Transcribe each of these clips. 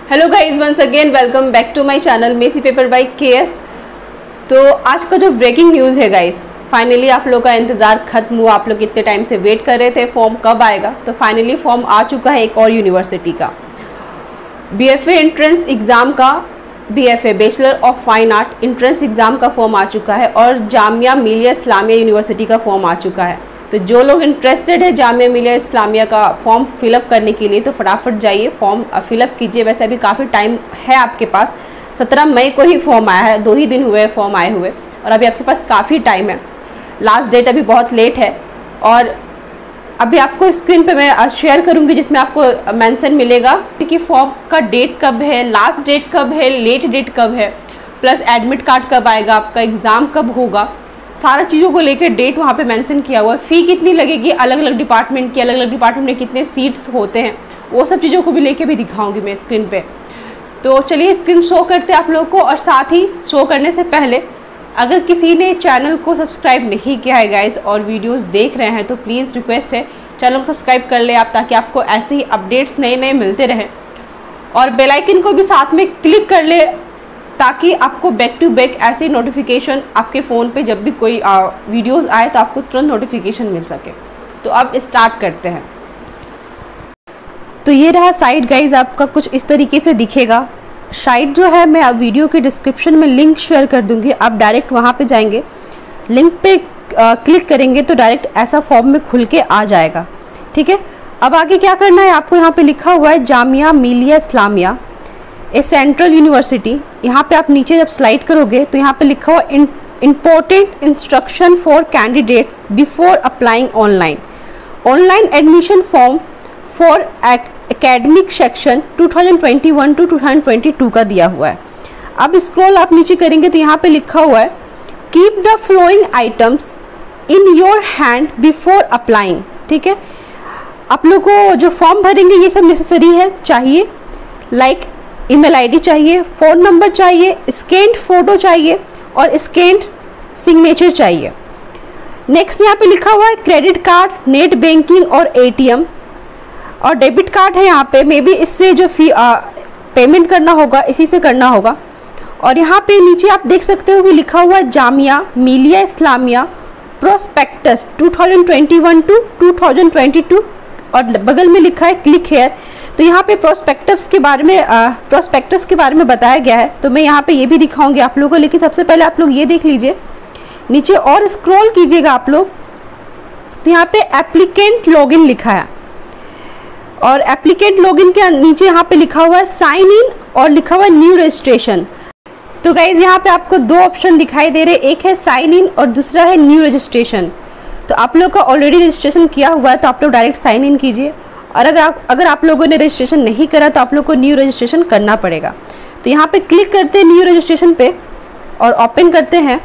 Hello guys, once again welcome back to my channel messy paper by KS. तो आज का जो breaking news है गाइज, फाइनली आप लोगों का इंतज़ार खत्म हुआ। आप लोग इतने टाइम से वेट कर रहे थे फॉर्म कब आएगा, तो फाइनली फॉर्म आ चुका है एक और यूनिवर्सिटी का। बीएफए एंट्रेंस एग्ज़ाम का, BFA bachelor of fine art entrance exam का फॉर्म आ चुका है और जामिया मिलिया इस्लामिया यूनिवर्सिटी का फॉर्म आ चुका है। तो जो लोग इंटरेस्टेड है जामिया मिलिया इस्लामिया का फॉर्म फिलअप करने के लिए, तो फटाफट जाइए फॉर्म फिलअप कीजिए। वैसे अभी काफ़ी टाइम है आपके पास, 17 मई को ही फॉर्म आया है, 2 ही दिन हुए फॉर्म आए हुए और अभी आपके पास काफ़ी टाइम है। लास्ट डेट अभी बहुत लेट है और अभी आपको स्क्रीन पे मैं शेयर करूंगी जिसमें आपको मेंशन मिलेगा कि फॉर्म का डेट कब है, लास्ट डेट कब है, लेट डेट कब है, प्लस एडमिट कार्ड कब आएगा, आपका एग्ज़ाम कब होगा, सारा चीज़ों को लेकर डेट वहाँ पे मेंशन किया हुआ है। फ़ी कितनी लगेगी, अलग अलग डिपार्टमेंट की, अलग अलग डिपार्टमेंट में कितने सीट्स होते हैं, वो सब चीज़ों को भी लेके भी दिखाऊंगी मैं स्क्रीन पे। तो चलिए स्क्रीन शो करते हैं आप लोगों को। और साथ ही शो करने से पहले अगर किसी ने चैनल को सब्सक्राइब नहीं किया है गाइस और वीडियोस देख रहे हैं तो प्लीज़ रिक्वेस्ट है चैनल को सब्सक्राइब कर ले आप, ताकि आपको ऐसे ही अपडेट्स नए नए मिलते रहें। और बेल आइकन को भी साथ में क्लिक कर ले ताकि आपको बैक टू बैक ऐसे नोटिफिकेशन आपके फ़ोन पे जब भी कोई वीडियोस आए तो आपको तुरंत नोटिफिकेशन मिल सके। तो अब स्टार्ट करते हैं। तो ये रहा साइट गाइज, आपका कुछ इस तरीके से दिखेगा। साइट जो है मैं अब वीडियो के डिस्क्रिप्शन में लिंक शेयर कर दूंगी, आप डायरेक्ट वहाँ पे जाएंगे, लिंक पे क्लिक करेंगे तो डायरेक्ट ऐसा फॉर्म में खुल के आ जाएगा। ठीक है, अब आगे क्या करना है, आपको यहाँ पे लिखा हुआ है जामिया मिलिया इस्लामिया ए सेंट्रल यूनिवर्सिटी। यहाँ पे आप नीचे जब स्लाइड करोगे तो यहाँ पे लिखा हुआ important instruction for candidates before applying online admission form for academic section 2021 to 2022 का दिया हुआ है। अब स्क्रॉल आप नीचे करेंगे तो यहाँ पे लिखा हुआ है keep the flowing items in your hand before applying. ठीक है, आप लोग को जो फॉर्म भरेंगे ये सब नेसेसरी है, चाहिए लाइक ईमेल आईडी चाहिए, फ़ोन नंबर चाहिए, स्कैन्ड फ़ोटो चाहिए और स्कैन्ड सिग्नेचर चाहिए। नेक्स्ट यहाँ पे लिखा हुआ है क्रेडिट कार्ड, नेट बैंकिंग और एटीएम और डेबिट कार्ड है यहाँ पे, मे बी इससे जो फी पेमेंट करना होगा इसी से करना होगा। और यहाँ पे नीचे आप देख सकते हो कि लिखा हुआ है जामिया मिलिया इस्लामिया प्रोस्पेक्टस 2021 टू 2022 और बगल में लिखा है क्लिक हेयर। तो यहाँ पे प्रोस्पेक्टस के बारे में बताया गया है, तो मैं यहाँ पे ये भी दिखाऊंगी आप लोगों को। लेकिन सबसे पहले आप लोग ये देख लीजिए, नीचे और स्क्रॉल कीजिएगा आप लोग तो यहाँ पे एप्लीकेंट लॉगिन लिखा है और एप्लीकेंट लॉगिन के नीचे यहाँ पे लिखा हुआ है साइन इन और लिखा हुआ है न्यू रजिस्ट्रेशन। तो गाइज यहाँ पे आपको 2 ऑप्शन दिखाई दे रहे हैं, एक है साइन इन और दूसरा है न्यू रजिस्ट्रेशन। तो आप लोग का ऑलरेडी रजिस्ट्रेशन किया हुआ है तो आप लोग डायरेक्ट साइन इन कीजिए, और अगर आप लोगों ने रजिस्ट्रेशन नहीं करा तो आप लोग को न्यू रजिस्ट्रेशन करना पड़ेगा। तो यहाँ पे क्लिक करते हैं न्यू रजिस्ट्रेशन पे और ओपन करते हैं।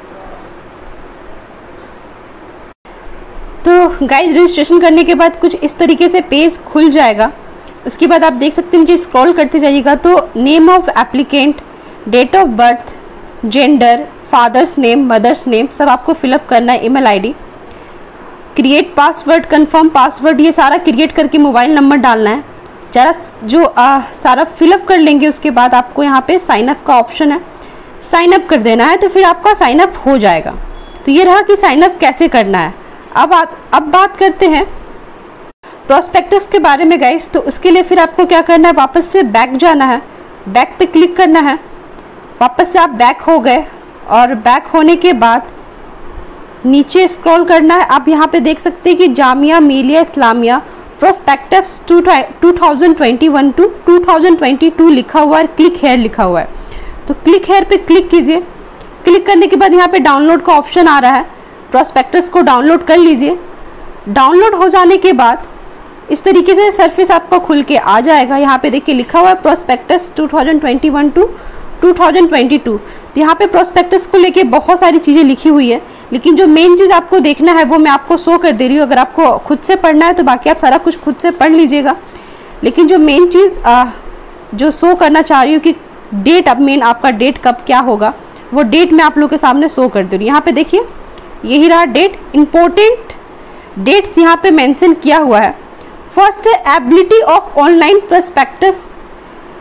तो गाइस रजिस्ट्रेशन करने के बाद कुछ इस तरीके से पेज खुल जाएगा। उसके बाद आप देख सकते हैं नीचे स्क्रॉल करते जाइएगा तो name of applicant, date of birth, gender, father's name, mother's name सब आपको फिलअप करना है, email ID, create password, confirm password, ये सारा क्रिएट करके मोबाइल नंबर डालना है। जरा जो सारा फिलअप कर लेंगे उसके बाद आपको यहाँ पे साइन अप का ऑप्शन है, साइन अप कर देना है तो फिर आपका साइन अप हो जाएगा। तो ये रहा कि साइन अप कैसे करना है। अब बात करते हैं प्रोस्पेक्टस के बारे में गाइस। तो उसके लिए फिर आपको क्या करना है, वापस से बैक जाना है, बैक पे क्लिक करना है, वापस से आप बैक हो गए और बैक होने के बाद नीचे स्क्रॉल करना है। आप यहाँ पे देख सकते हैं कि जामिया मिलिया इस्लामिया प्रोस्पेक्टस 2021 टू 2022 लिखा हुआ है, क्लिक हेयर लिखा हुआ है। तो क्लिक हेयर पे क्लिक कीजिए। क्लिक करने के बाद यहाँ पे डाउनलोड का ऑप्शन आ रहा है, प्रोस्पेक्टस को डाउनलोड कर लीजिए। डाउनलोड हो जाने के बाद इस तरीके से सरफेस आपका खुल के आ जाएगा। यहाँ पे देखिए लिखा हुआ है प्रोस्पेक्टस 2021 टू 2022। तो यहाँ पे प्रोस्पेक्टस को लेके बहुत सारी चीज़ें लिखी हुई है, लेकिन जो मेन चीज़ आपको देखना है वो मैं आपको शो कर दे रही हूँ। अगर आपको खुद से पढ़ना है तो बाकी आप सारा कुछ खुद से पढ़ लीजिएगा, लेकिन जो मेन चीज़ जो शो करना चाह रही हूँ कि डेट, अब मेन आपका डेट कब क्या होगा वो डेट मैं आप लोगों के सामने शो कर दे रही हूँ। यहाँ पे देखिए यही रहा डेट, इम्पोर्टेंट डेट्स यहाँ पे मेंशन किया हुआ है। फर्स्ट है एबिलिटी ऑफ ऑनलाइन प्रोस्पेक्टस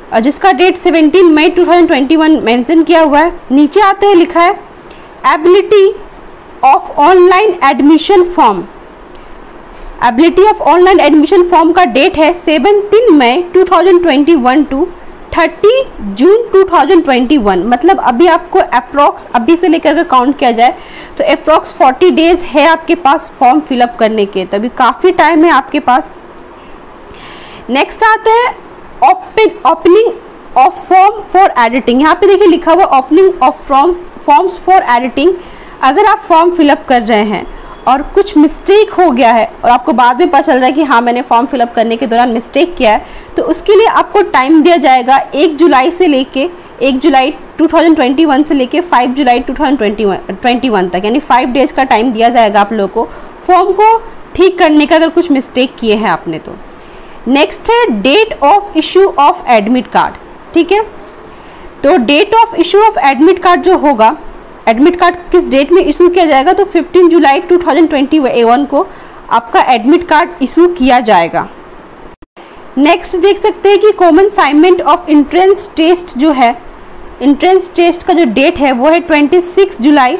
जिसका डेट 17 मई 2021 मेंशन किया हुआ है। नीचे आते हैं लिखा है ability of online admission form. Ability of online admission form का डेट है 17 मई 2021 टू 30 जून 2021। मतलब अभी आपको अप्रॉक्स अभी से लेकर के काउंट किया जाए तो अप्रॉक्स 40 डेज है आपके पास फॉर्म फिलअप करने के, तो अभी काफ़ी टाइम है आपके पास। नेक्स्ट आते हैं opening of form for editing. यहाँ पे देखिए लिखा हुआ opening of forms for editing. अगर आप फॉर्म फिलअप कर रहे हैं और कुछ मिस्टेक हो गया है और आपको बाद में पता चल रहा है कि हाँ मैंने फॉर्म फिलअप करने के दौरान मिस्टेक किया है, तो उसके लिए आपको टाइम दिया जाएगा 1 जुलाई 2021 से लेके 5 जुलाई 2021 तक, यानी 5 डेज़ का टाइम दिया जाएगा आप लोगों को फॉर्म को ठीक करने का अगर कुछ मिस्टेक किए हैं आपने तो। नेक्स्ट है date of issue of admit card. ठीक है, तो date of issue of admit card जो होगा, एडमिट कार्ड किस डेट में इशू किया जाएगा, तो 15 जुलाई 2021 को आपका एडमिट कार्ड इशू किया जाएगा। नेक्स्ट देख सकते हैं कि common assignment of entrance test जो है, एंट्रेंस टेस्ट का जो डेट है वो है 26 जुलाई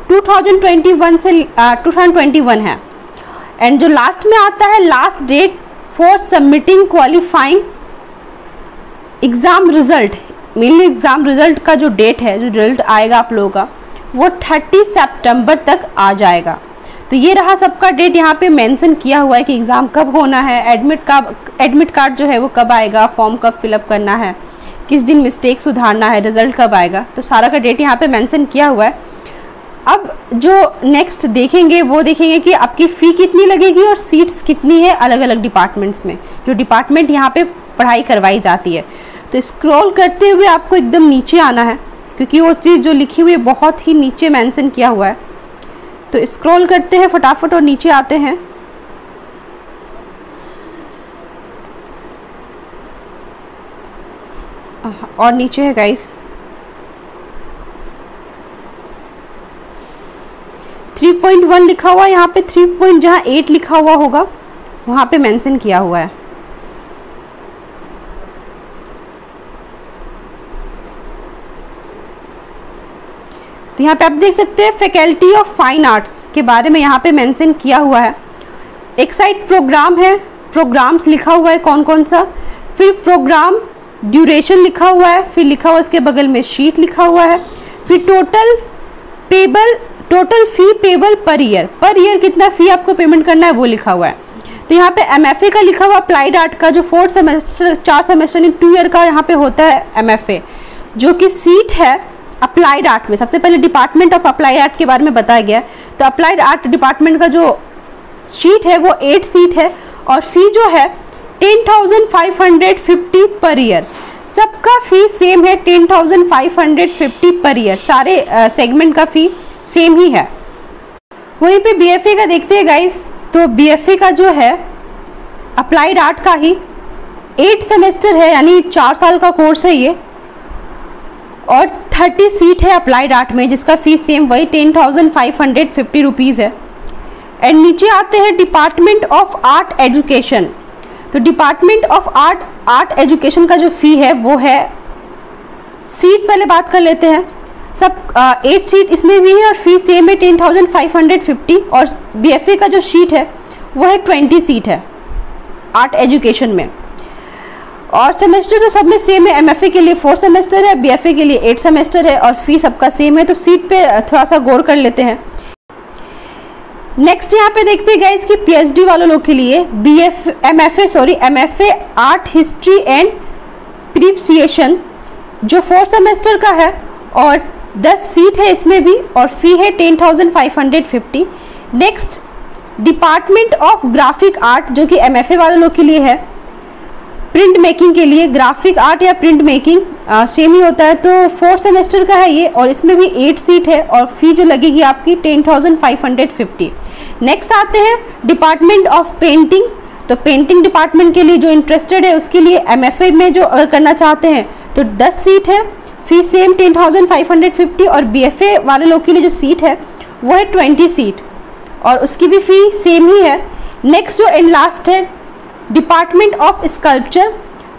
2021 है। एंड जो लास्ट में आता है last date for submitting qualifying exam result, mainly exam result का जो डेट है, जो रिजल्ट आएगा आप लोगों का वो 30 सितंबर तक आ जाएगा। तो ये रहा सबका डेट यहाँ पे मेंशन किया हुआ है कि एग्ज़ाम कब होना है, एडमिट कार्ड जो है वो कब आएगा, फॉर्म कब फिलअप करना है, किस दिन मिस्टेक सुधारना है, रिजल्ट कब आएगा, तो सारा का डेट यहाँ पे मेंशन किया हुआ है। अब जो नेक्स्ट देखेंगे वो देखेंगे कि आपकी फ़ी कितनी लगेगी और सीट्स कितनी है अलग अलग डिपार्टमेंट्स में, जो डिपार्टमेंट यहाँ पे पढ़ाई करवाई जाती है। तो स्क्रॉल करते हुए आपको एकदम नीचे आना है, क्योंकि वो चीज़ जो लिखी हुई है बहुत ही नीचे मेंशन किया हुआ है। तो स्क्रॉल करते हैं फटाफट और नीचे आते हैं। और नीचे है गाइस 3.1 लिखा हुआ है, यहाँ पे 3.8 लिखा हुआ होगा वहाँ पे मेंशन किया हुआ है। तो यहाँ पे आप देख सकते हैं फैकल्टी ऑफ फाइन आर्ट्स के बारे में यहाँ पे मेंशन किया हुआ है। एक साइड प्रोग्राम है, प्रोग्राम्स लिखा हुआ है कौन कौन सा, फिर प्रोग्राम ड्यूरेशन लिखा हुआ है, फिर लिखा हुआ इसके बगल में शीट लिखा हुआ है, फिर total fee payable per year कितना फ़ी आपको पेमेंट करना है वो लिखा हुआ है। तो यहाँ पे MFA का लिखा हुआ अप्लाइड आर्ट का जो 4 सेमेस्टर 4 सेमेस्टर इन 2 ईयर का यहाँ पे होता है MFA, जो कि सीट है अप्लाइड आर्ट में। सबसे पहले डिपार्टमेंट ऑफ अप्लाइड आर्ट के बारे में बताया गया। तो अप्लाइड आर्ट डिपार्टमेंट का जो सीट है वो 8 सीट है और फ़ी जो है 10,550 पर ईयर। सबका फ़ी सेम है 10,550 पर ईयर, सारे सेगमेंट का फ़ी सेम ही है। वहीं पे BFA का देखते हैं गाइस, तो BFA का जो है अप्लाइड आर्ट का ही 8 सेमेस्टर है, यानी 4 साल का कोर्स है ये, और 30 सीट है अप्लाइड आर्ट में, जिसका फीस सेम वही 10,550 रुपीज़ है। एंड नीचे आते हैं डिपार्टमेंट ऑफ आर्ट एजुकेशन। तो डिपार्टमेंट ऑफ आर्ट एजुकेशन का जो फ़ी है वो है, सीट पहले बात कर लेते हैं, सब 8 सीट इसमें भी है और फी सेम है 10,550। और BFA का जो सीट है वो है 20 सीट है आर्ट एजुकेशन में। और सेमेस्टर तो सब में सेम है, MFA के लिए 4 सेमेस्टर है, BFA के लिए 8 सेमेस्टर है और फी सबका सेम है। तो सीट पे थोड़ा सा गौर कर लेते हैं। नेक्स्ट यहाँ पे देखते हैं गाइस कि PhD वालों लोग के लिए MFA art history and preparation जो 4 सेमेस्टर का है और 10 सीट है इसमें भी और फी है 10,550। Next department of graphic art जो कि MFA वाले लोग के लिए है, प्रिंट मेकिंग के लिए ग्राफिक आर्ट या प्रिंट मेकिंग सेम ही होता है। तो 4 सेमेस्टर का है ये और इसमें भी 8 सीट है और फी जो लगेगी आपकी 10,550। नेक्स्ट आते हैं डिपार्टमेंट ऑफ पेंटिंग। तो पेंटिंग डिपार्टमेंट के लिए जो इंटरेस्टेड है उसके लिए MFA में जो अगर करना चाहते हैं तो 10 सीट है, फी सेम 10,550। और BFA वाले लोग के लिए जो सीट है वो है 20 सीट और उसकी भी फी सेम ही है। नेक्स्ट जो एंड लास्ट है डिपार्टमेंट ऑफ स्कल्पचर।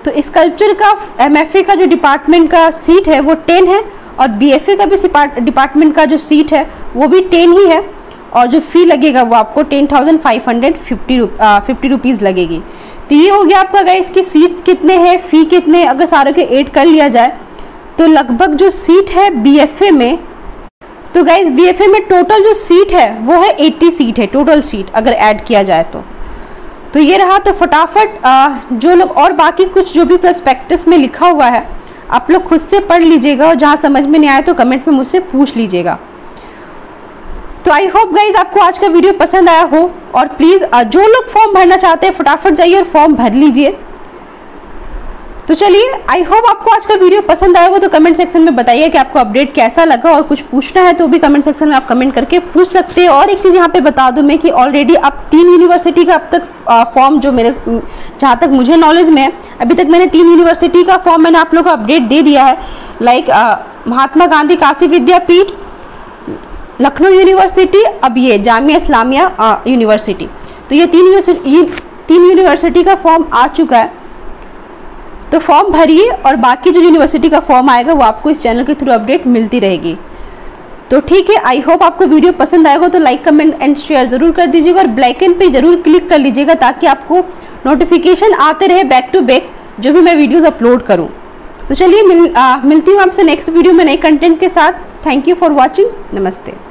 तो स्कल्पचर का MFA का जो डिपार्टमेंट का सीट है वो 10 है, और BFA का भी डिपार्टमेंट का जो सीट है वो भी 10 ही है, और जो फ़ी लगेगा वो आपको 10,550 रुपीज़ लगेगी। तो ये हो गया आपका गाइस कि सीट्स कितने हैं, फ़ी कितने, अगर सारों के ऐड कर लिया जाए तो लगभग जो सीट है BFA में, तो गाइस BFA में टोटल जो सीट है वो है 80 सीट है टोटल सीट अगर ऐड किया जाए तो ये रहा। तो फटाफट जो लोग और बाकी कुछ जो भी प्रोस्पेक्टस में लिखा हुआ है आप लोग खुद से पढ़ लीजिएगा, और जहाँ समझ में नहीं आया तो कमेंट में मुझसे पूछ लीजिएगा। तो आई होप गाइज आपको आज का वीडियो पसंद आया हो, और प्लीज़ जो लोग फॉर्म भरना चाहते हैं फटाफट जाइए और फॉर्म भर लीजिए। तो चलिए, आई होप आपको आज का वीडियो पसंद आया हो, तो कमेंट सेक्शन में बताइए कि आपको अपडेट कैसा लगा, और कुछ पूछना है तो भी कमेंट सेक्शन में आप कमेंट करके पूछ सकते हैं। और एक चीज़ यहाँ पे बता दूँ मैं कि ऑलरेडी अब 3 यूनिवर्सिटी का अब तक फॉर्म जो मेरे जहाँ तक मुझे नॉलेज में है, अभी तक मैंने 3 यूनिवर्सिटी का फॉर्म मैंने आप लोगों को अपडेट दे दिया है। लाइक महात्मा गांधी काशी विद्यापीठ, लखनऊ यूनिवर्सिटी, अब ये जामिया इस्लामिया यूनिवर्सिटी। तो ये 3 यूनिवर्सिटी का फॉर्म आ चुका है। तो फॉर्म भरिए, और बाकी जो यूनिवर्सिटी का फॉर्म आएगा वो आपको इस चैनल के थ्रू अपडेट मिलती रहेगी। तो ठीक है, आई होप आपको वीडियो पसंद आएगा, तो लाइक कमेंट एंड शेयर ज़रूर कर दीजिएगा, और बेल आइकन पे ज़रूर क्लिक कर लीजिएगा ताकि आपको नोटिफिकेशन आते रहे बैक टू बैक जो भी मैं वीडियोज़ अपलोड करूँ। तो चलिए मिलती हूँ आपसे नेक्स्ट वीडियो में नए कंटेंट के साथ। Thank you for watching. नमस्ते।